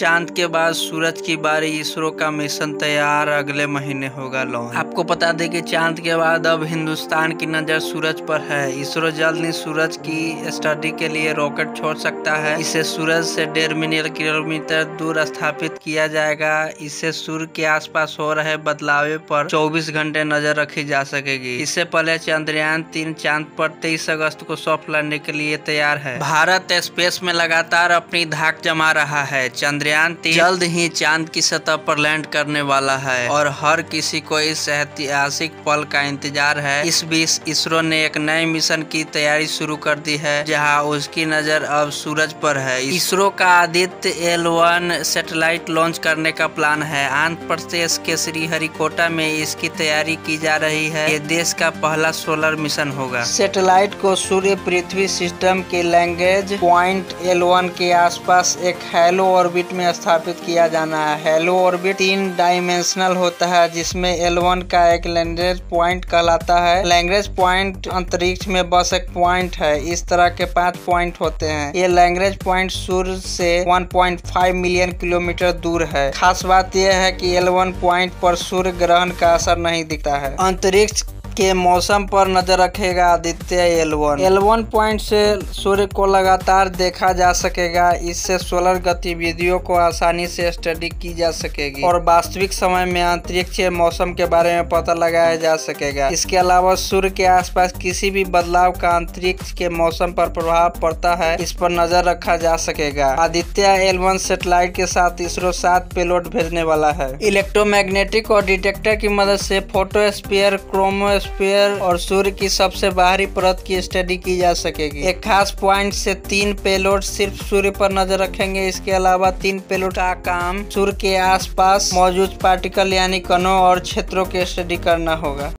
चांद के बाद सूरज की बारी। इसरो का मिशन तैयार, अगले महीने होगा लॉन्च। आपको बता दें कि चांद के बाद अब हिंदुस्तान की नजर सूरज पर है। इसरो जल्द ही सूरज की स्टडी के लिए रॉकेट छोड़ सकता है। इसे सूरज से 1.5 मिलियन किलोमीटर दूर स्थापित किया जाएगा। इससे सूर्य के आसपास हो रहे बदलाव पर 24 घंटे नजर रखी जा सकेगी। इससे पहले चंद्रयान 3 चांद पर 23 अगस्त को सॉफ्ट लैंडिंग के लिए तैयार है। भारत स्पेस में लगातार अपनी धाक जमा रहा है। चंद्रयान 3 जल्द ही चांद की सतह पर लैंड करने वाला है और हर किसी को इस ऐतिहासिक पल का इंतजार है। इस बीच इसरो ने एक नए मिशन की तैयारी शुरू कर दी है, जहां उसकी नजर अब सूरज पर है। इसरो का आदित्य L1 सैटेलाइट लॉन्च करने का प्लान है। आंध्र प्रदेश के श्रीहरिकोटा में इसकी तैयारी की जा रही है। ये देश का पहला सोलर मिशन होगा। सैटेलाइट को सूर्य पृथ्वी सिस्टम के लैग्रेंज पॉइंट L1 के आसपास एक हैलो ऑर्बिट में स्थापित किया जाना है। हैलो ऑर्बिट 3 डायमेंशनल होता है, जिसमें L1 का एक लैग्रेंज पॉइंट कहलाता है। लैग्रेंज पॉइंट अंतरिक्ष में बस एक पॉइंट है। इस तरह के 5 पॉइंट होते हैं। ये लैग्रेंज पॉइंट सूर्य से 1.5 मिलियन किलोमीटर दूर है। खास बात यह है कि L1 पॉइंट पर सूर्य ग्रहण का असर नहीं दिखता है। अंतरिक्ष के मौसम पर नजर रखेगा आदित्य L1 पॉइंट से सूर्य को लगातार देखा जा सकेगा। इससे सोलर गतिविधियों को आसानी से स्टडी की जा सकेगी और वास्तविक समय में अंतरिक्ष के मौसम के बारे में पता लगाया जा सकेगा। इसके अलावा सूर्य के आसपास किसी भी बदलाव का अंतरिक्ष के मौसम पर प्रभाव पड़ता है, इस पर नजर रखा जा सकेगा। आदित्य L1 सैटेलाइट के साथ इसरो 7 पेलोड भेजने वाला है। इलेक्ट्रोमैग्नेटिक और डिटेक्टर की मदद से फोटोस्फीयर, क्रोमोस्फीयर और सूर्य की सबसे बाहरी परत की स्टडी की जा सकेगी। एक खास पॉइंट से 3 पेलोड सिर्फ सूर्य पर नजर रखेंगे। इसके अलावा 3 पेलोड का काम सूर्य के आसपास मौजूद पार्टिकल यानी कणों और क्षेत्रों की स्टडी करना होगा।